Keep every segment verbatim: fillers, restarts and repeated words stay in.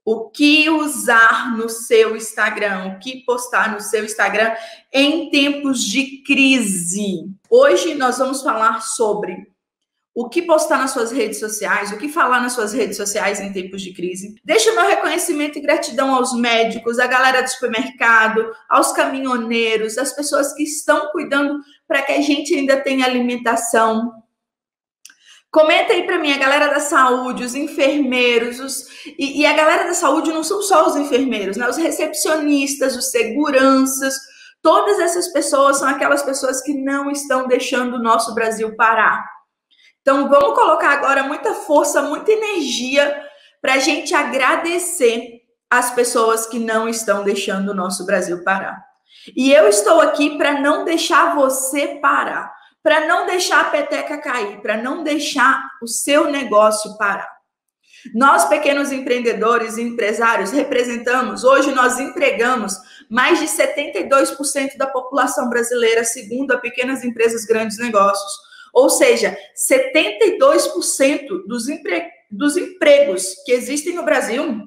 O que usar no seu Instagram, o que postar no seu Instagram em tempos de crise. Hoje nós vamos falar sobre o que postar nas suas redes sociais, o que falar nas suas redes sociais em tempos de crise. Deixa o meu reconhecimento e gratidão aos médicos, à galera do supermercado, aos caminhoneiros, às pessoas que estão cuidando para que a gente ainda tenha alimentação. Comenta aí para mim, a galera da saúde, os enfermeiros, os... E, e a galera da saúde não são só os enfermeiros, né? Os recepcionistas, os seguranças, todas essas pessoas são aquelas pessoas que não estão deixando o nosso Brasil parar. Então, vamos colocar agora muita força, muita energia para a gente agradecer as pessoas que não estão deixando o nosso Brasil parar. E eu estou aqui para não deixar você parar, para não deixar a peteca cair, para não deixar o seu negócio parar. Nós, pequenos empreendedores e empresários, representamos, hoje nós empregamos mais de setenta e dois por cento da população brasileira, segundo a Pequenas Empresas Grandes Negócios. Ou seja, setenta e dois por cento dos, empre... dos empregos que existem no Brasil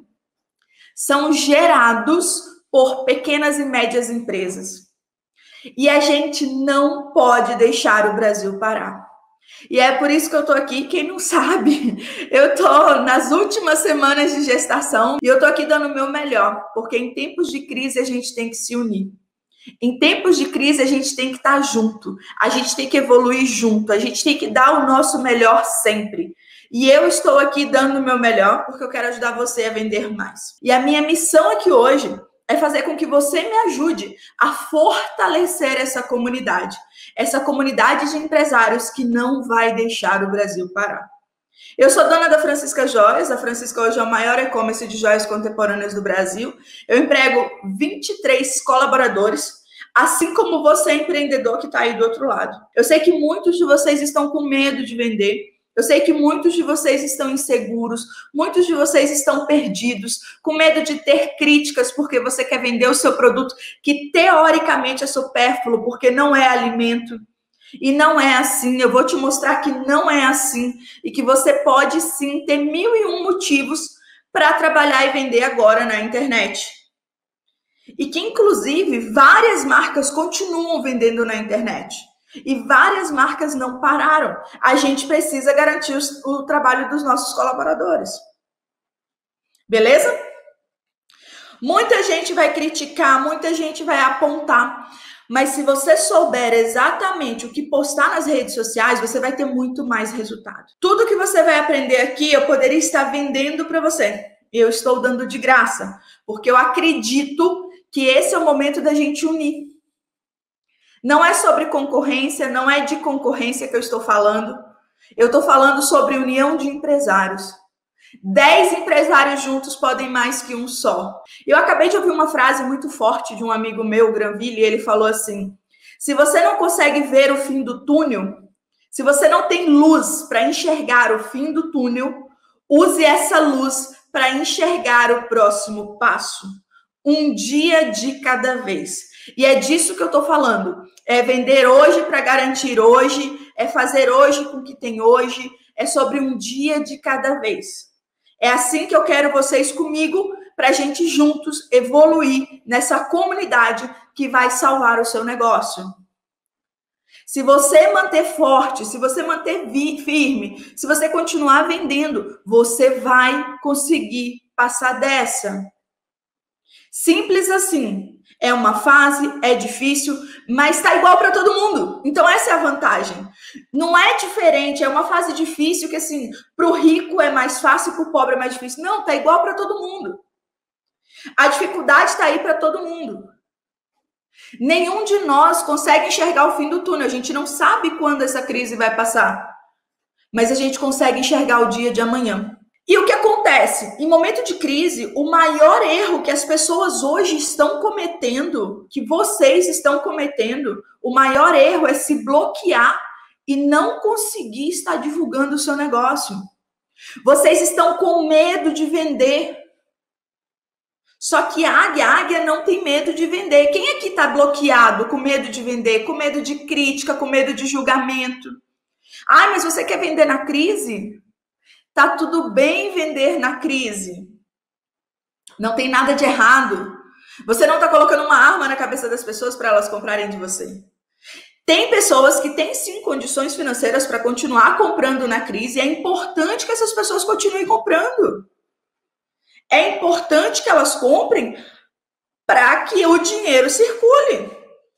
são gerados por pequenas e médias empresas. E a gente não pode deixar o Brasil parar. E é por isso que eu tô aqui. Quem não sabe, eu tô nas últimas semanas de gestação e eu tô aqui dando o meu melhor, porque em tempos de crise a gente tem que se unir. Em tempos de crise a gente tem que estar junto, a gente tem que evoluir junto, a gente tem que dar o nosso melhor sempre. E eu estou aqui dando o meu melhor porque eu quero ajudar você a vender mais. E a minha missão aqui hoje é fazer com que você me ajude a fortalecer essa comunidade. Essa comunidade de empresários que não vai deixar o Brasil parar. Eu sou dona da Francisca Joias. A Francisca hoje é o maior e-commerce de joias contemporâneas do Brasil. Eu emprego vinte e três colaboradores, assim como você, empreendedor que está aí do outro lado. Eu sei que muitos de vocês estão com medo de vender. Eu sei que muitos de vocês estão inseguros, muitos de vocês estão perdidos, com medo de ter críticas porque você quer vender o seu produto que teoricamente é supérfluo, porque não é alimento. E não é assim, eu vou te mostrar que não é assim e que você pode sim ter mil e um motivos para trabalhar e vender agora na internet. E que inclusive várias marcas continuam vendendo na internet. E várias marcas não pararam. A gente precisa garantir os, o trabalho dos nossos colaboradores. Beleza? Muita gente vai criticar, muita gente vai apontar. Mas se você souber exatamente o que postar nas redes sociais, você vai ter muito mais resultado. Tudo que você vai aprender aqui, eu poderia estar vendendo para você. Eu estou dando de graça. Porque eu acredito que esse é o momento da gente unir. Não é sobre concorrência, não é de concorrência que eu estou falando. Eu estou falando sobre união de empresários. Dez empresários juntos podem mais que um só. Eu acabei de ouvir uma frase muito forte de um amigo meu, Granville, e ele falou assim: se você não consegue ver o fim do túnel, se você não tem luz para enxergar o fim do túnel, use essa luz para enxergar o próximo passo. Um dia de cada vez. E é disso que eu estou falando. É vender hoje para garantir hoje, é fazer hoje com o que tem hoje, é sobre um dia de cada vez. É assim que eu quero vocês comigo, para a gente juntos evoluir nessa comunidade que vai salvar o seu negócio. Se você manter forte, se você manter firme, se você continuar vendendo, você vai conseguir passar dessa. Simples assim. É uma fase, é difícil, mas tá igual para todo mundo. Então essa é a vantagem. Não é diferente, é uma fase difícil que assim, pro rico é mais fácil, pro pobre é mais difícil. Não, tá igual para todo mundo. A dificuldade tá aí para todo mundo. Nenhum de nós consegue enxergar o fim do túnel. A gente não sabe quando essa crise vai passar, mas a gente consegue enxergar o dia de amanhã. E o que acontece? Em momento de crise, o maior erro que as pessoas hoje estão cometendo, que vocês estão cometendo, o maior erro é se bloquear e não conseguir estar divulgando o seu negócio. Vocês estão com medo de vender. Só que a águia, a águia não tem medo de vender. Quem aqui está bloqueado, com medo de vender, com medo de crítica, com medo de julgamento? Ai, mas você quer vender na crise? Tá tudo bem vender na crise. Não tem nada de errado. Você não está colocando uma arma na cabeça das pessoas para elas comprarem de você. Tem pessoas que têm sim condições financeiras para continuar comprando na crise. E é importante que essas pessoas continuem comprando. É importante que elas comprem para que o dinheiro circule.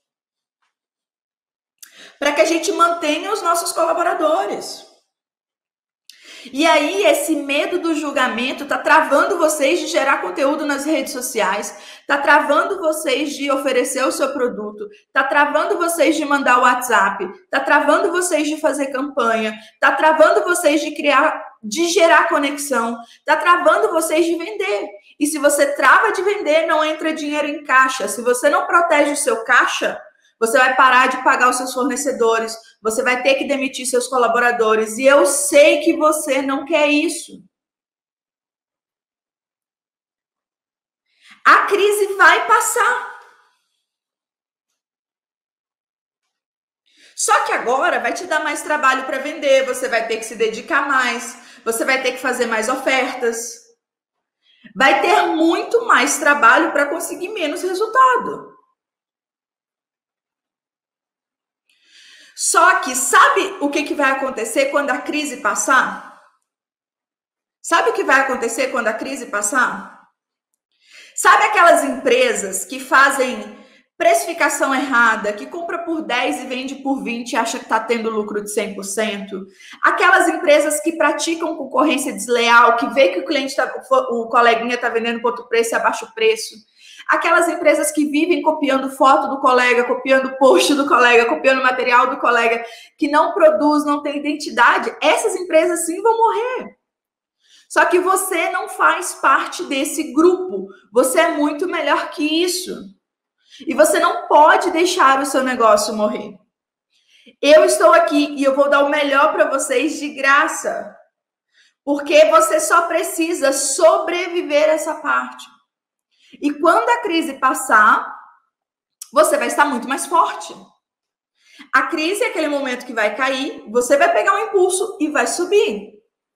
Para que a gente mantenha os nossos colaboradores. E aí, esse medo do julgamento está travando vocês de gerar conteúdo nas redes sociais, está travando vocês de oferecer o seu produto, está travando vocês de mandar o WhatsApp, está travando vocês de fazer campanha, está travando vocês de criar, de gerar conexão, está travando vocês de vender. E se você trava de vender, não entra dinheiro em caixa. Se você não protege o seu caixa, você vai parar de pagar os seus fornecedores, você vai ter que demitir seus colaboradores. E eu sei que você não quer isso. A crise vai passar. Só que agora vai te dar mais trabalho para vender, você vai ter que se dedicar mais, você vai ter que fazer mais ofertas. Vai ter muito mais trabalho para conseguir menos resultado. Só que sabe o que, que vai acontecer quando a crise passar? Sabe o que vai acontecer quando a crise passar? Sabe aquelas empresas que fazem precificação errada, que compra por dez e vende por vinte e acha que está tendo lucro de cem por cento? Aquelas empresas que praticam concorrência desleal, que vê que o cliente, tá, o coleguinha está vendendo por outro preço e abaixa o preço. Aquelas empresas que vivem copiando foto do colega, copiando post do colega, copiando material do colega, que não produz, não tem identidade, essas empresas sim vão morrer. Só que você não faz parte desse grupo. Você é muito melhor que isso. E você não pode deixar o seu negócio morrer. Eu estou aqui e eu vou dar o melhor para vocês de graça. Porque você só precisa sobreviver essa parte. E quando a crise passar, você vai estar muito mais forte. A crise é aquele momento que vai cair, você vai pegar um impulso e vai subir.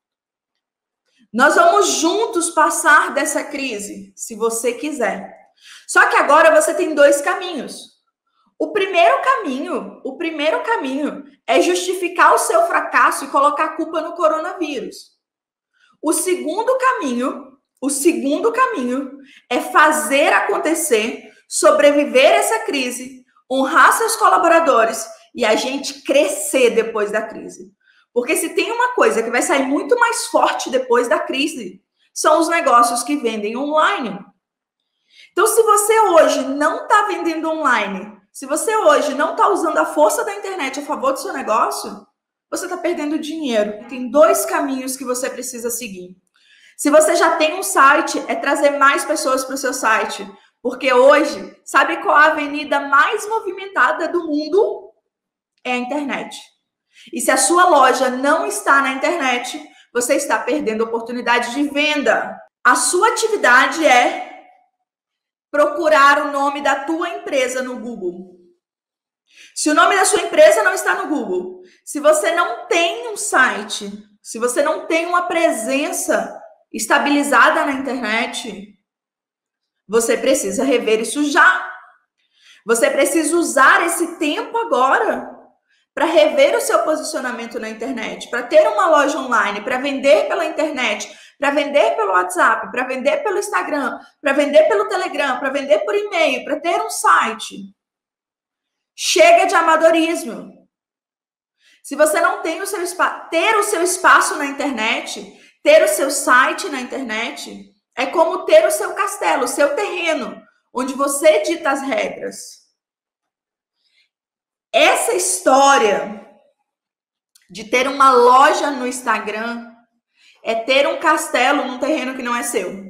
Nós vamos juntos passar dessa crise, se você quiser. Só que agora você tem dois caminhos. O primeiro caminho, o primeiro caminho é justificar o seu fracasso e colocar a culpa no coronavírus. O segundo caminho O segundo caminho é fazer acontecer, sobreviver essa crise, honrar seus colaboradores e a gente crescer depois da crise. Porque se tem uma coisa que vai sair muito mais forte depois da crise, são os negócios que vendem online. Então, se você hoje não está vendendo online, se você hoje não está usando a força da internet a favor do seu negócio, você está perdendo dinheiro. Tem dois caminhos que você precisa seguir. Se você já tem um site, é trazer mais pessoas para o seu site. Porque hoje, sabe qual a avenida mais movimentada do mundo? É a internet. E se a sua loja não está na internet, você está perdendo oportunidade de venda. A sua atividade é procurar o nome da tua empresa no Google. Se o nome da sua empresa não está no Google, se você não tem um site, se você não tem uma presença estabilizada na internet, você precisa rever isso já. Você precisa usar esse tempo agora para rever o seu posicionamento na internet, para ter uma loja online, para vender pela internet, para vender pelo WhatsApp, para vender pelo Instagram, para vender pelo Telegram, para vender por e-mail, para ter um site. Chega de amadorismo. Se você não tem o seu espaço, ter o seu espaço na internet, ter o seu site na internet, é como ter o seu castelo, o seu terreno, onde você dita as regras. Essa história de ter uma loja no Instagram é ter um castelo num terreno que não é seu.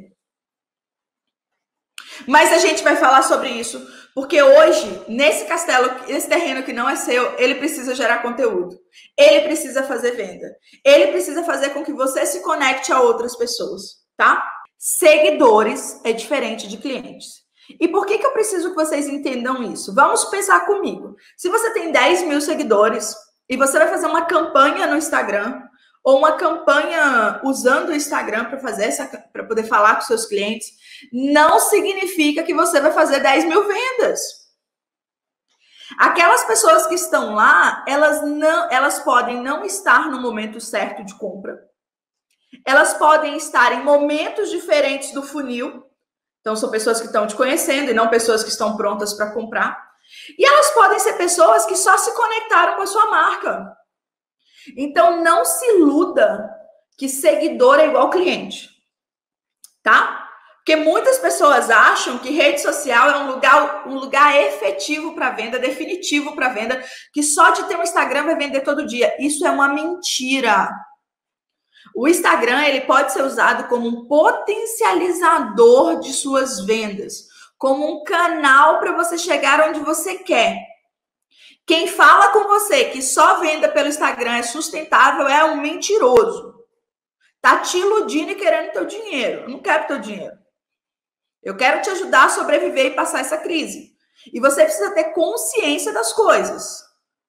Mas a gente vai falar sobre isso, porque hoje, nesse castelo, esse terreno que não é seu, ele precisa gerar conteúdo. Ele precisa fazer venda. Ele precisa fazer com que você se conecte a outras pessoas, tá? Seguidores é diferente de clientes. E por que que eu preciso que vocês entendam isso? Vamos pensar comigo. Se você tem dez mil seguidores e você vai fazer uma campanha no Instagram, ou uma campanha usando o Instagram para fazer essa, para poder falar com seus clientes, não significa que você vai fazer dez mil vendas. Aquelas pessoas que estão lá, elas não, elas podem não estar no momento certo de compra. Elas podem estar em momentos diferentes do funil. Então, são pessoas que estão te conhecendo e não pessoas que estão prontas para comprar. E elas podem ser pessoas que só se conectaram com a sua marca. Então, não se iluda que seguidor é igual cliente, tá? Porque muitas pessoas acham que rede social é um lugar, um lugar efetivo para venda, definitivo para venda, que só de ter um Instagram vai vender todo dia. Isso é uma mentira. O Instagram, ele pode ser usado como um potencializador de suas vendas, como um canal para você chegar onde você quer. Quem fala com você que só venda pelo Instagram é sustentável é um mentiroso. Tá te iludindo e querendo teu dinheiro. Eu não quero teu dinheiro. Eu quero te ajudar a sobreviver e passar essa crise. E você precisa ter consciência das coisas.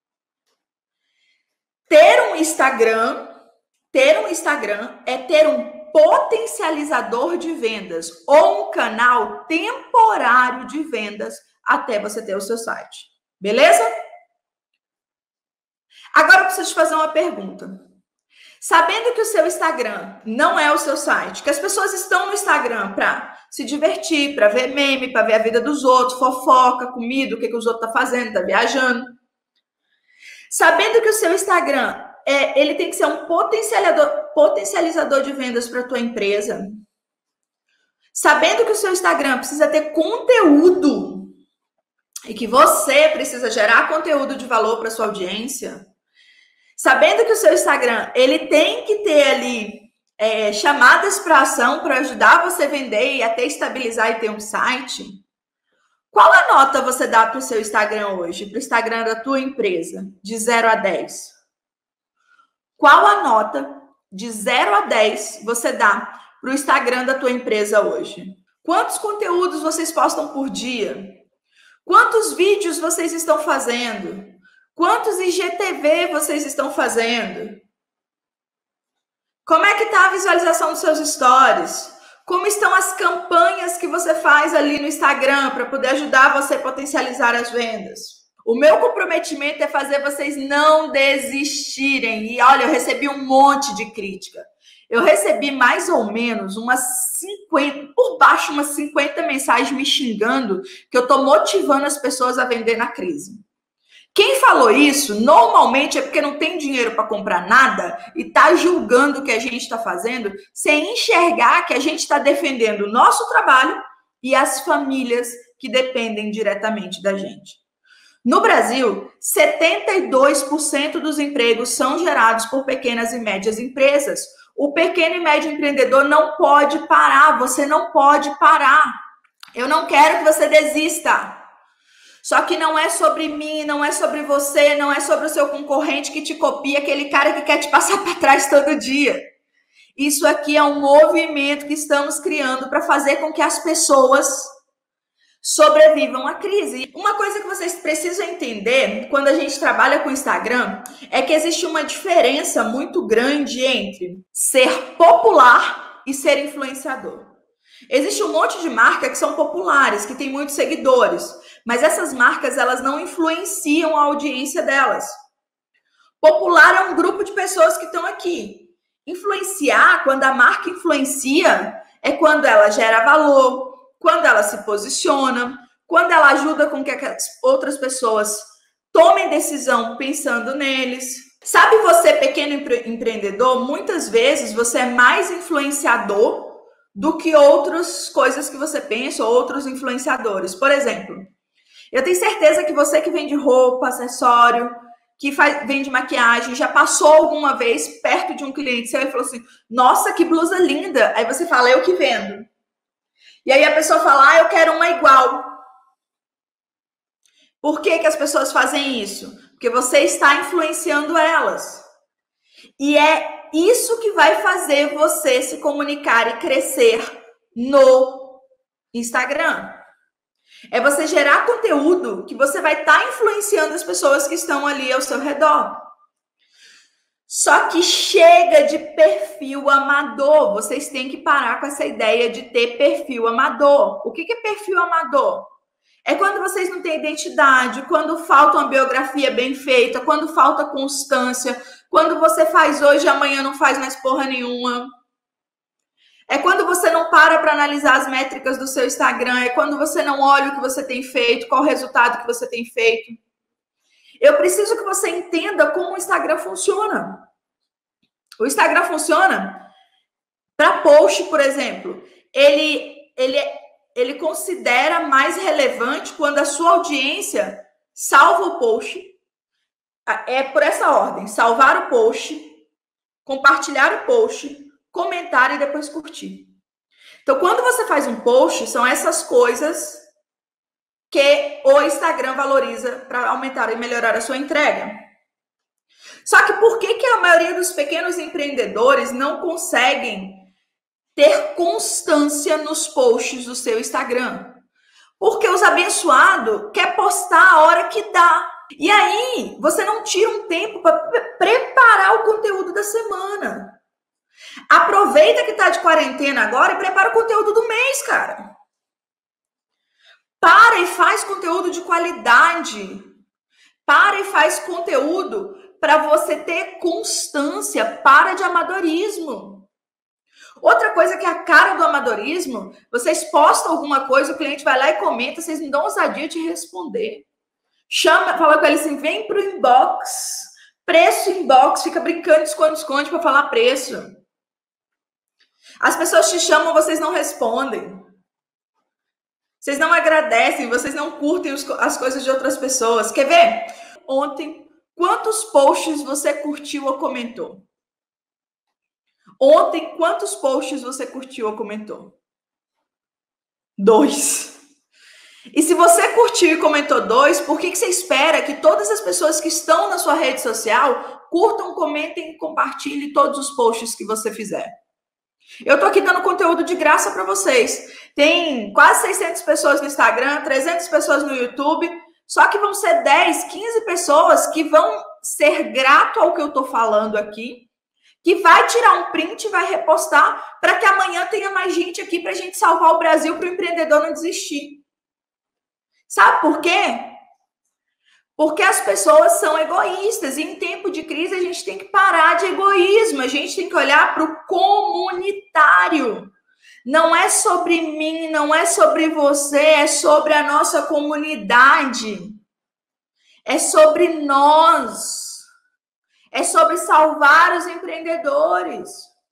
Ter um Instagram, ter um Instagram é ter um potencializador de vendas ou um canal temporário de vendas até você ter o seu site. Beleza? Agora eu preciso te fazer uma pergunta. Sabendo que o seu Instagram não é o seu site, que as pessoas estão no Instagram para se divertir, para ver meme, para ver a vida dos outros, fofoca, comida, o que, que os outros estão fazendo, tá viajando. Sabendo que o seu Instagram é, ele tem que ser um potencializador, potencializador de vendas para a tua empresa. Sabendo que o seu Instagram precisa ter conteúdo e que você precisa gerar conteúdo de valor para sua audiência. Sabendo que o seu Instagram, ele tem que ter ali é, chamadas para ação para ajudar você a vender e até estabilizar e ter um site. Qual a nota você dá para o seu Instagram hoje? Para o Instagram da tua empresa? De zero a dez. Qual a nota de zero a dez você dá para o Instagram da tua empresa hoje? Quantos conteúdos vocês postam por dia? Quantos vídeos vocês estão fazendo? Quantos I G T V vocês estão fazendo? Como é que está a visualização dos seus stories? Como estão as campanhas que você faz ali no Instagram para poder ajudar você a potencializar as vendas? O meu comprometimento é fazer vocês não desistirem. E olha, eu recebi um monte de crítica. Eu recebi mais ou menos umas cinquenta, por baixo umas cinquenta mensagens me xingando que eu estou motivando as pessoas a vender na crise. Quem falou isso, normalmente é porque não tem dinheiro para comprar nada e está julgando o que a gente está fazendo sem enxergar que a gente está defendendo o nosso trabalho e as famílias que dependem diretamente da gente. No Brasil, setenta e dois por cento dos empregos são gerados por pequenas e médias empresas. O pequeno e médio empreendedor não pode parar, você não pode parar. Eu não quero que você desista. Só que não é sobre mim, não é sobre você, não é sobre o seu concorrente que te copia, aquele cara que quer te passar para trás todo dia. Isso aqui é um movimento que estamos criando para fazer com que as pessoas sobrevivam à crise. Uma coisa que vocês precisam entender quando a gente trabalha com o Instagram é que existe uma diferença muito grande entre ser popular e ser influenciador. Existe um monte de marcas que são populares, que têm muitos seguidores, mas essas marcas elas não influenciam a audiência delas. Popular é um grupo de pessoas que estão aqui. Influenciar, quando a marca influencia, é quando ela gera valor, quando ela se posiciona, quando ela ajuda com que as outras pessoas tomem decisão pensando neles. Sabe você, pequeno empre- empreendedor, muitas vezes você é mais influenciador do que outras coisas que você pensa, ou outros influenciadores. Por exemplo, eu tenho certeza que você que vende roupa, acessório, que faz, vende maquiagem, já passou alguma vez perto de um cliente seu e falou assim, nossa, que blusa linda. Aí você fala, eu que vendo. E aí a pessoa fala, ah, eu quero uma igual. Por que que as pessoas fazem isso? Porque você está influenciando elas. E é isso que vai fazer você se comunicar e crescer no Instagram. É você gerar conteúdo que você vai estar influenciando as pessoas que estão ali ao seu redor. Só que chega de perfil amador. Vocês têm que parar com essa ideia de ter perfil amador. O que é perfil amador? É quando vocês não têm identidade, quando falta uma biografia bem feita, quando falta constância, quando você faz hoje e amanhã não faz mais porra nenhuma. É quando você não para para analisar as métricas do seu Instagram, é quando você não olha o que você tem feito, qual o resultado que você tem feito. Eu preciso que você entenda como o Instagram funciona. O Instagram funciona para post, por exemplo. Ele, ele, ele considera mais relevante quando a sua audiência salva o post. É por essa ordem: salvar o post, compartilhar o post, comentar e depois curtir. Então, quando você faz um post, são essas coisas que o Instagram valoriza para aumentar e melhorar a sua entrega. Só que por que, que a maioria dos pequenos empreendedores não conseguem ter constância nos posts do seu Instagram? Porque os abençoados querem postar a hora que dá. E aí, você não tira um tempo para preparar o conteúdo da semana. Aproveita que tá de quarentena agora e prepara o conteúdo do mês, cara. Para e faz conteúdo de qualidade. Para e faz conteúdo para você ter constância. Para de amadorismo. Outra coisa que é a cara do amadorismo, vocês postam alguma coisa, o cliente vai lá e comenta, vocês não dão ousadia de responder. Chama, fala com ele assim, vem pro inbox. Preço inbox, fica brincando, esconde, esconde para falar preço. As pessoas te chamam, vocês não respondem. Vocês não agradecem, vocês não curtem os, as coisas de outras pessoas. Quer ver? Ontem, quantos posts você curtiu ou comentou? Ontem, quantos posts você curtiu ou comentou? Dois. E se você curtiu e comentou dois, por que, que você espera que todas as pessoas que estão na sua rede social curtam, comentem e compartilhem todos os posts que você fizer? Eu tô aqui dando conteúdo de graça para vocês. Tem quase seiscentas pessoas no Instagram, trezentas pessoas no YouTube. Só que vão ser dez, quinze pessoas que vão ser grato ao que eu tô falando aqui, que vai tirar um print e vai repostar para que amanhã tenha mais gente aqui para a gente salvar o Brasil, para o empreendedor não desistir. Sabe por quê? Porque as pessoas são egoístas e em tempo de crise a gente tem que parar de egoísmo, a gente tem que olhar para o comunitário. Não é sobre mim, não é sobre você, é sobre a nossa comunidade. É sobre nós. É sobre salvar os empreendedores.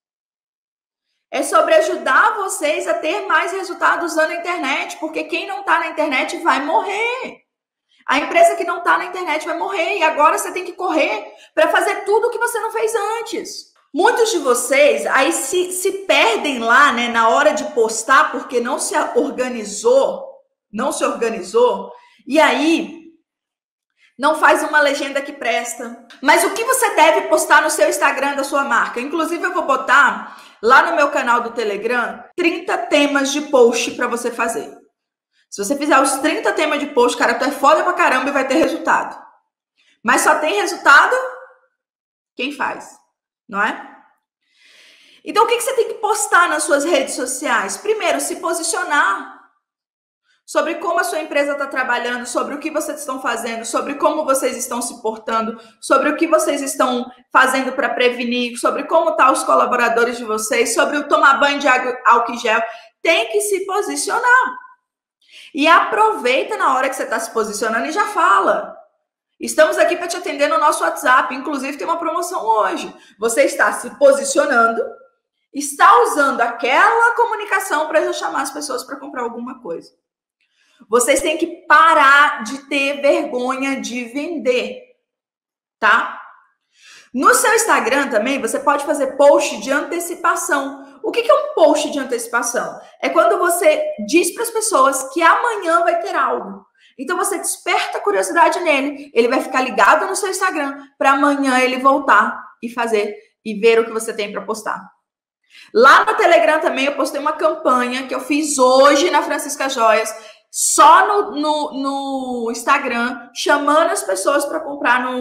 É sobre ajudar vocês a ter mais resultados usando a internet, porque quem não está na internet vai morrer. A empresa que não está na internet vai morrer e agora você tem que correr para fazer tudo o que você não fez antes. Muitos de vocês aí se, se perdem lá, né, na hora de postar porque não se organizou, não se organizou, e aí não faz uma legenda que presta. Mas o que você deve postar no seu Instagram da sua marca? Inclusive eu vou botar lá no meu canal do Telegram trinta temas de post para você fazer. Se você fizer os trinta temas de post, cara, tu é foda pra caramba e vai ter resultado. Mas só tem resultado quem faz, não é? Então, o que você tem que postar nas suas redes sociais? Primeiro, se posicionar sobre como a sua empresa está trabalhando, sobre o que vocês estão fazendo, sobre como vocês estão se portando, sobre o que vocês estão fazendo para prevenir, sobre como estão os colaboradores de vocês, sobre o tomar banho de álcool e gel. Tem que se posicionar. E aproveita na hora que você está se posicionando e já fala. Estamos aqui para te atender no nosso WhatsApp. Inclusive, tem uma promoção hoje. Você está se posicionando, está usando aquela comunicação para já chamar as pessoas para comprar alguma coisa. Vocês têm que parar de ter vergonha de vender, tá? No seu Instagram também, você pode fazer post de antecipação. O que é um post de antecipação? É quando você diz para as pessoas que amanhã vai ter algo. Então, você desperta a curiosidade nele. Ele vai ficar ligado no seu Instagram para amanhã ele voltar e fazer e ver o que você tem para postar. Lá no Telegram também eu postei uma campanha que eu fiz hoje na Francisca Joias, só no, no, no Instagram, chamando as pessoas para comprar no,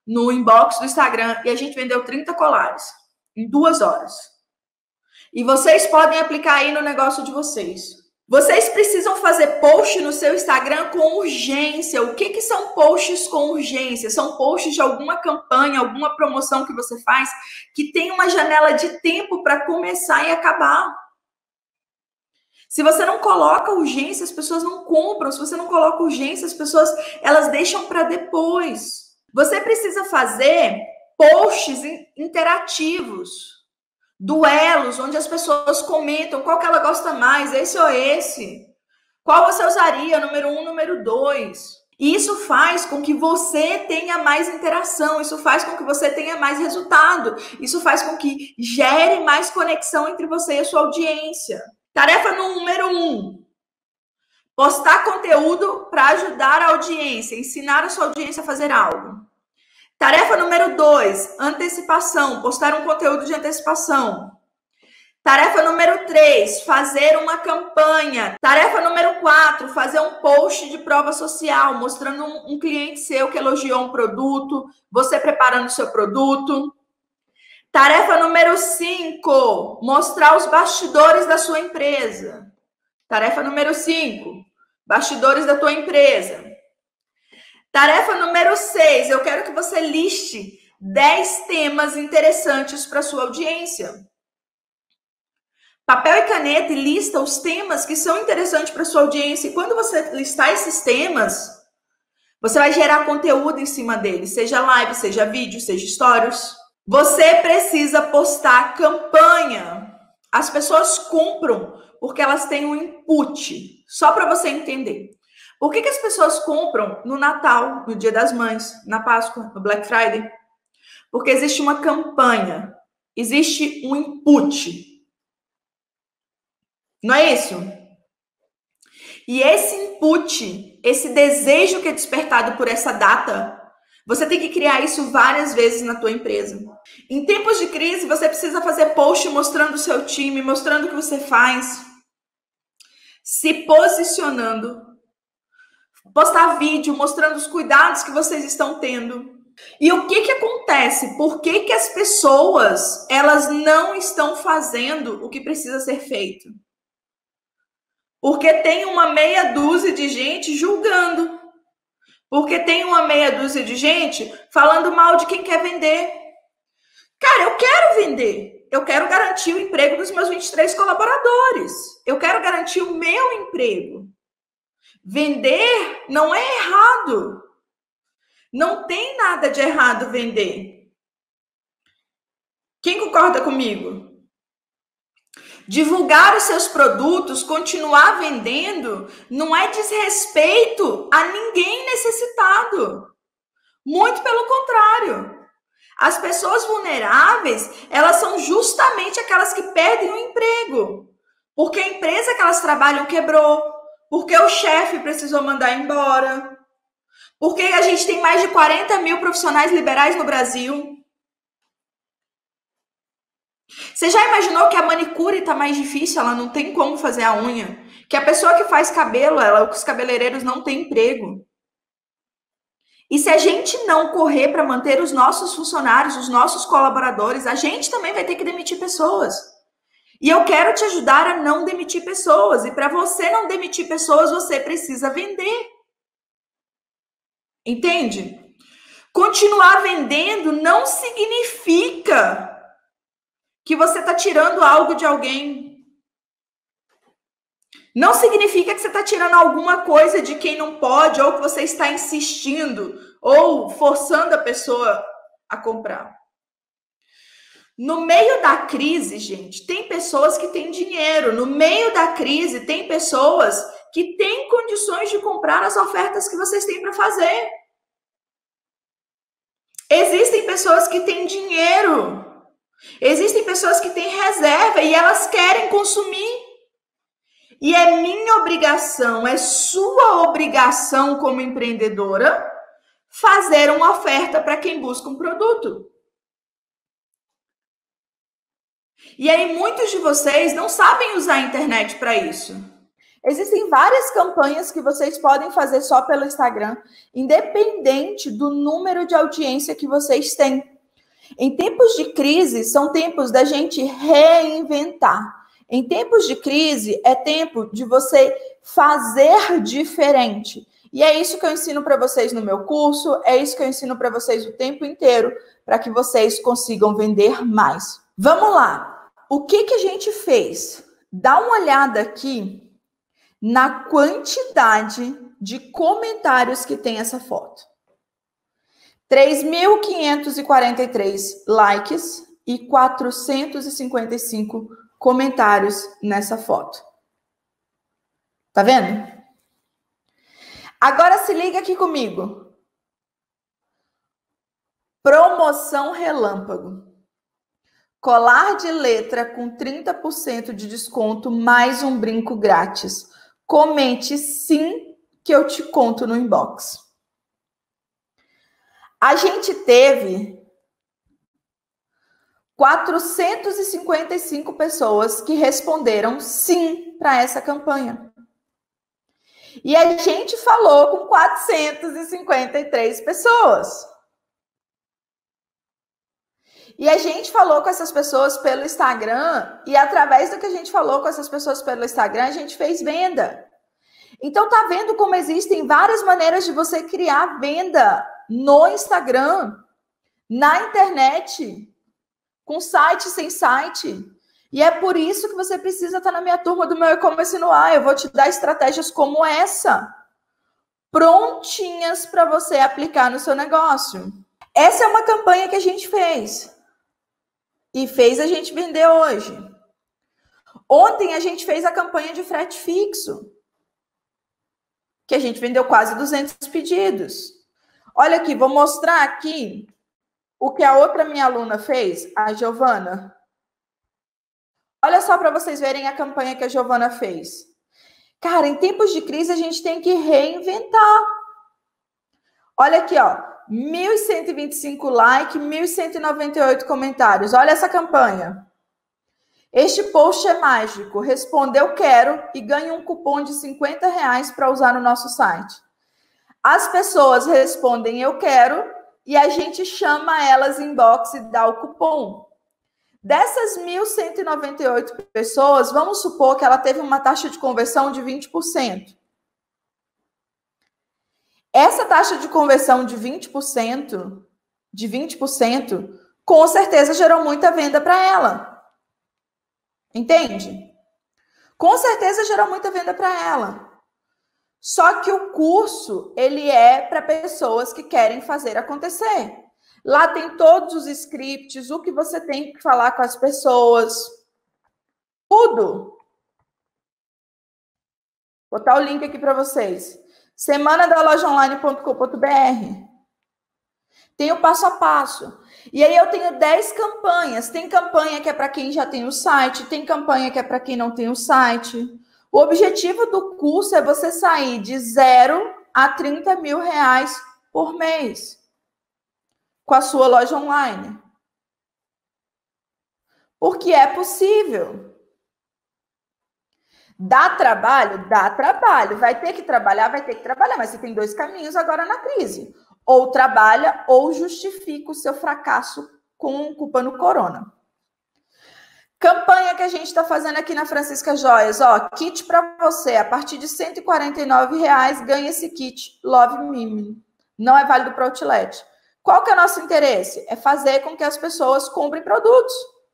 no inbox do Instagram e a gente vendeu trinta colares em duas horas. E vocês podem aplicar aí no negócio de vocês. Vocês precisam fazer post no seu Instagram com urgência. O que que são posts com urgência? São posts de alguma campanha, alguma promoção que você faz que tem uma janela de tempo para começar e acabar. Se você não coloca urgência, as pessoas não compram. Se você não coloca urgência, as pessoas elas deixam para depois. Você precisa fazer posts interativos. Duelos, onde as pessoas comentam qual que ela gosta mais, esse ou esse. Qual você usaria, número um, número dois. E isso faz com que você tenha mais interação, isso faz com que você tenha mais resultado, isso faz com que gere mais conexão entre você e a sua audiência. Tarefa número um. Postar conteúdo para ajudar a audiência, ensinar a sua audiência a fazer algo. Tarefa número dois, antecipação, postar um conteúdo de antecipação. Tarefa número três, fazer uma campanha. Tarefa número quatro, fazer um post de prova social, mostrando um, um cliente seu que elogiou um produto, você preparando o seu produto. Tarefa número cinco, mostrar os bastidores da sua empresa. Tarefa número cinco, bastidores da tua empresa. Tarefa número seis, eu quero que você liste dez temas interessantes para a sua audiência. Papel e caneta e lista os temas que são interessantes para a sua audiência. E quando você listar esses temas, você vai gerar conteúdo em cima deles, seja live, seja vídeo, seja stories. Você precisa postar campanha. As pessoas compram porque elas têm um input, só para você entender. Por que que as pessoas compram no Natal, no Dia das Mães, na Páscoa, no Black Friday? Porque existe uma campanha, existe um input. Não é isso? E esse input, esse desejo que é despertado por essa data, você tem que criar isso várias vezes na tua empresa. Em tempos de crise, você precisa fazer post mostrando o seu time, mostrando o que você faz, se posicionando. Postar vídeo mostrando os cuidados que vocês estão tendo. E o que que acontece? Por que que as pessoas, elas não estão fazendo o que precisa ser feito? Porque tem uma meia dúzia de gente julgando. Porque tem uma meia dúzia de gente falando mal de quem quer vender. Cara, eu quero vender. Eu quero garantir o emprego dos meus vinte e três colaboradores. Eu quero garantir o meu emprego. Vender não é errado. Não tem nada de errado vender. Quem concorda comigo? Divulgar os seus produtos, continuar vendendo, não é desrespeito a ninguém necessitado. Muito pelo contrário. As pessoas vulneráveis, elas são justamente aquelas que perdem o emprego. Porque a empresa que elas trabalham quebrou. Porque o chefe precisou mandar embora. Porque a gente tem mais de quarenta mil profissionais liberais no Brasil. Você já imaginou que a manicure está mais difícil? Ela não tem como fazer a unha. Que a pessoa que faz cabelo, ela, os cabeleireiros não têm emprego. E se a gente não correr para manter os nossos funcionários, os nossos colaboradores, a gente também vai ter que demitir pessoas. E eu quero te ajudar a não demitir pessoas. E para você não demitir pessoas, você precisa vender. Entende? Continuar vendendo não significa que você está tirando algo de alguém. Não significa que você está tirando alguma coisa de quem não pode, ou que você está insistindo, ou forçando a pessoa a comprar. No meio da crise, gente, tem pessoas que têm dinheiro. No meio da crise, tem pessoas que têm condições de comprar as ofertas que vocês têm para fazer. Existem pessoas que têm dinheiro. Existem pessoas que têm reserva e elas querem consumir. E é minha obrigação, é sua obrigação como empreendedora fazer uma oferta para quem busca um produto. E aí muitos de vocês não sabem usar a internet para isso. Existem várias campanhas que vocês podem fazer só pelo Instagram, independente do número de audiência que vocês têm. Em tempos de crise, são tempos da gente reinventar. Em tempos de crise, é tempo de você fazer diferente. E é isso que eu ensino para vocês no meu curso, é isso que eu ensino para vocês o tempo inteiro, para que vocês consigam vender mais. Vamos lá. O que que a gente fez? Dá uma olhada aqui na quantidade de comentários que tem essa foto. três mil quinhentos e quarenta e três likes e quatrocentos e cinquenta e cinco comentários nessa foto. Tá vendo? Agora se liga aqui comigo. Promoção relâmpago. Colar de letra com trinta por cento de desconto mais um brinco grátis. Comente sim que eu te conto no inbox. A gente teve quatrocentos e cinquenta e cinco pessoas que responderam sim para essa campanha. E a gente falou com quatrocentos e cinquenta e três pessoas. E a gente falou com essas pessoas pelo Instagram, e através do que a gente falou com essas pessoas pelo Instagram, a gente fez venda. Então, tá vendo como existem várias maneiras de você criar venda no Instagram, na internet, com site, sem site. E é por isso que você precisa estar na minha turma do meu e-commerce no ar. Eu vou te dar estratégias como essa, prontinhas para você aplicar no seu negócio. Essa é uma campanha que a gente fez. E fez a gente vender hoje. Ontem a gente fez a campanha de frete fixo, que a gente vendeu quase duzentos pedidos. Olha aqui, vou mostrar aqui o que a outra minha aluna fez, a Giovana. Olha só para vocês verem a campanha que a Giovana fez. Cara, em tempos de crise a gente tem que reinventar. Olha aqui, ó. mil cento e vinte e cinco likes, mil cento e noventa e oito comentários. Olha essa campanha. Este post é mágico. Responda eu quero e ganhe um cupom de cinquenta reais para usar no nosso site. As pessoas respondem eu quero e a gente chama elas inbox e dá o cupom. Dessas mil cento e noventa e oito pessoas, vamos supor que ela teve uma taxa de conversão de vinte por cento. Essa taxa de conversão de vinte por cento, de vinte por cento, com certeza gerou muita venda para ela. Entende? Com certeza gerou muita venda para ela. Só que o curso, ele é para pessoas que querem fazer acontecer. Lá tem todos os scripts, o que você tem que falar com as pessoas. Tudo. Vou botar o link aqui para vocês. semana da loja online ponto com ponto br. Tem o passo a passo. E aí eu tenho dez campanhas. Tem campanha que é para quem já tem o site, tem campanha que é para quem não tem o site. O objetivo do curso é você sair de zero a trinta mil reais por mês com a sua loja online. Porque é possível. Dá trabalho? Dá trabalho. Vai ter que trabalhar? Vai ter que trabalhar. Mas você tem dois caminhos agora na crise. Ou trabalha ou justifica o seu fracasso com culpa no corona. Campanha que a gente está fazendo aqui na Francisca Joias. Ó, kit para você. A partir de cento e quarenta e nove reais ganha esse kit. Love Me. Não é válido para outlet. Qual que é o nosso interesse? É fazer com que as pessoas comprem produtos.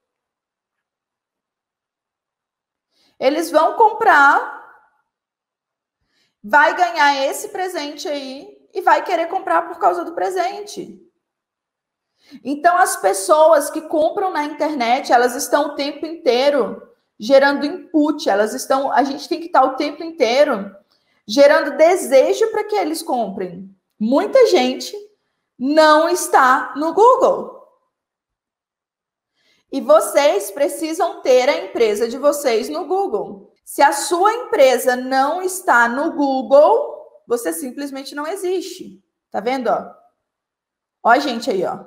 Eles vão comprar, vai ganhar esse presente aí e vai querer comprar por causa do presente. Então, as pessoas que compram na internet, elas estão o tempo inteiro gerando input, elas estão, a gente tem que estar o tempo inteiro gerando desejo para que eles comprem. Muita gente não está no Google. E vocês precisam ter a empresa de vocês no Google. Se a sua empresa não está no Google, você simplesmente não existe. Tá vendo, ó? Ó a gente aí, ó.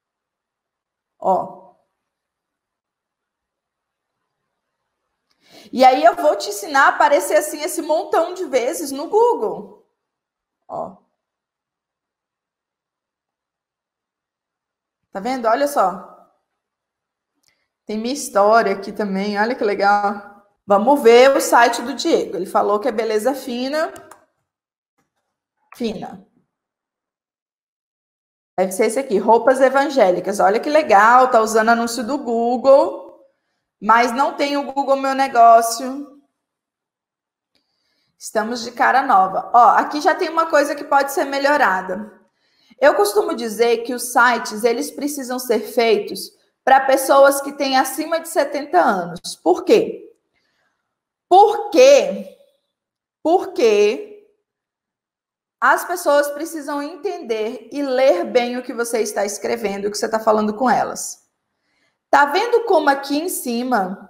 Ó. E aí eu vou te ensinar a aparecer assim esse montão de vezes no Google. Ó. Tá vendo? Olha só. Tem minha história aqui também. Olha que legal. Vamos ver o site do Diego. Ele falou que é beleza fina. Fina. Deve ser esse aqui, roupas evangélicas. Olha que legal, tá usando anúncio do Google, mas não tem o Google Meu Negócio. Estamos de cara nova. Ó, aqui já tem uma coisa que pode ser melhorada. Eu costumo dizer que os sites, eles precisam ser feitos para pessoas que têm acima de setenta anos. Por quê? Porque, porque as pessoas precisam entender e ler bem o que você está escrevendo, o que você está falando com elas. Tá vendo como aqui em cima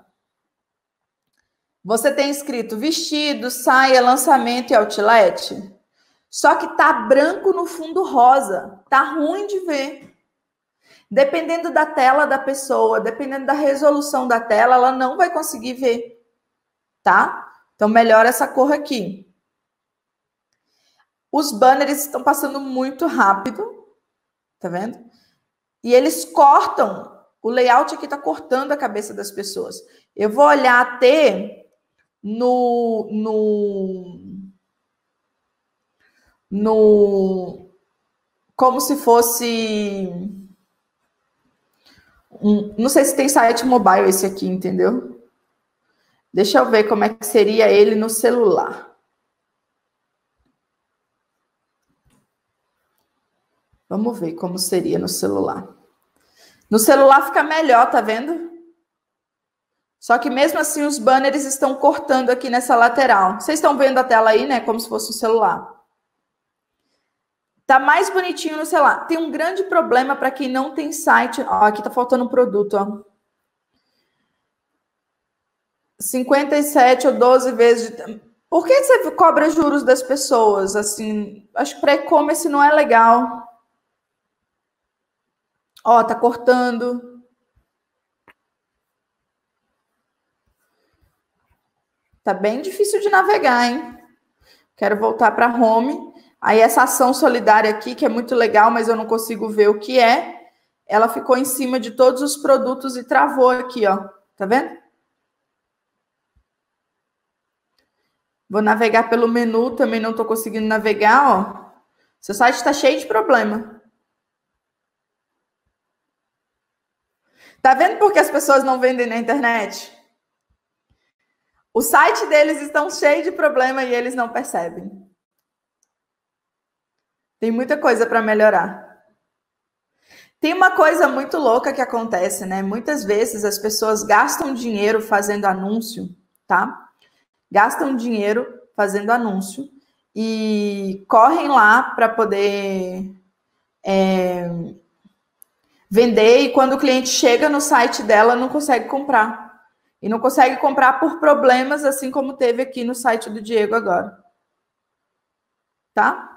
você tem escrito vestido, saia, lançamento e outlet? Só que tá branco no fundo rosa. Tá ruim de ver. Dependendo da tela da pessoa, dependendo da resolução da tela, ela não vai conseguir ver. Tá? Então, melhora essa cor aqui. Os banners estão passando muito rápido. Tá vendo? E eles cortam. O layout aqui tá cortando a cabeça das pessoas. Eu vou olhar até no... no no como se fosse um, não sei se tem site mobile esse aqui, entendeu? Deixa eu ver como é que seria ele no celular. Vamos ver como seria no celular. No celular fica melhor, tá vendo? Só que mesmo assim os banners estão cortando aqui nessa lateral. Vocês estão vendo a tela aí, né? Como se fosse um celular. Tá mais bonitinho no celular. Tem um grande problema para quem não tem site. Ó, aqui tá faltando um produto, ó. cinquenta e sete ou doze vezes. De... Por que você cobra juros das pessoas? Assim, acho que para e-commerce não é legal. Ó, tá cortando. Tá bem difícil de navegar, hein? Quero voltar para home. Aí essa ação solidária aqui, que é muito legal, mas eu não consigo ver o que é, ela ficou em cima de todos os produtos e travou aqui, ó. Tá vendo? Vou navegar pelo menu, também não tô conseguindo navegar, ó. Seu site está cheio de problema. Tá vendo por que as pessoas não vendem na internet? O site deles estão cheio de problema e eles não percebem. Tem muita coisa para melhorar. Tem uma coisa muito louca que acontece, né? Muitas vezes as pessoas gastam dinheiro fazendo anúncio, tá? Gastam dinheiro fazendo anúncio e correm lá para poder é, vender, e quando o cliente chega no site dela, não consegue comprar. E não consegue comprar por problemas, assim como teve aqui no site do Diego agora. Tá?